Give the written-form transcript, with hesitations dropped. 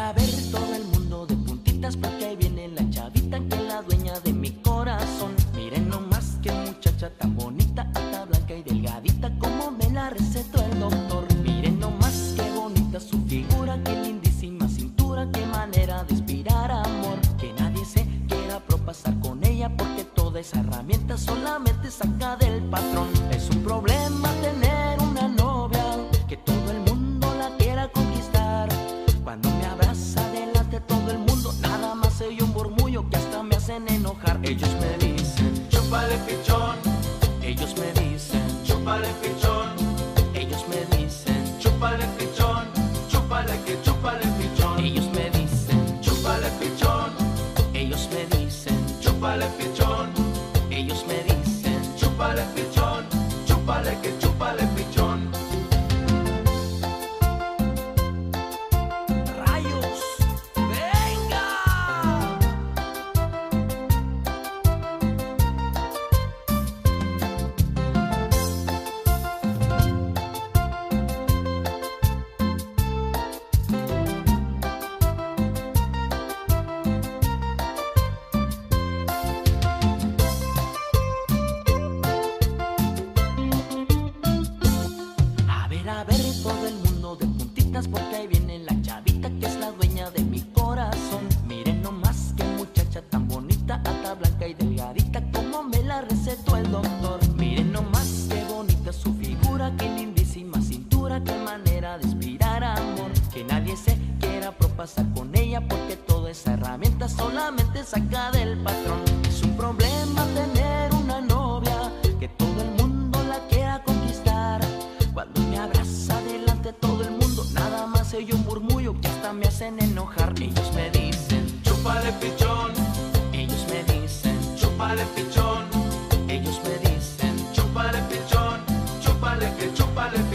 a ver todo el mundo de puntitas, porque ahí viene la chavita que es la dueña de mi corazón. Miren nomás qué muchacha tan bonita, alta, blanca y delgadita, como me la recetó el doctor. Miren nomás qué bonita su figura, qué lindísima cintura, qué manera de inspirar amor. Que nadie se quiera propasar con ella, porque toda esa herramienta solamente saca del patrón. Es un problema tener una novia que todo el mundo la quiera conquistar. Cuando me abraza delante todo el mundo, nada más se oye un murmullo que hasta me hacen enojar. Ellos me dicen, chúpale pichón. Ellos me dicen, chúpale pichón. Ellos me dicen, chúpale pichón. Chúpale que chúpale pichón. Ellos me dicen, chúpale pichón. Ellos me dicen, chúpale pichón. Ellos me dicen, chúpale pichón. Chúpale que chúpale pichón. A ver todo el mundo de puntitas, porque ahí viene la chavita que es la dueña de mi corazón. Miren nomás qué muchacha tan bonita, alta, blanca y delgadita, como me la recetó el doctor. Miren nomás qué bonita su figura, qué lindísima cintura, qué manera de inspirar amor. Que nadie se quiera propasar con ella, porque toda esa herramienta solamente saca del patrón. Es un problema tener una novia que todo el mundo la quiera conquistar. Cuando me abraza delante todo el mundo, nada más se oye un murmullo que hasta me hacen enojar. Ellos me dicen, chúpale pichón. Ellos me dicen, chúpale pichón. Ellos me dicen, chúpale pichón. Chúpale que chúpale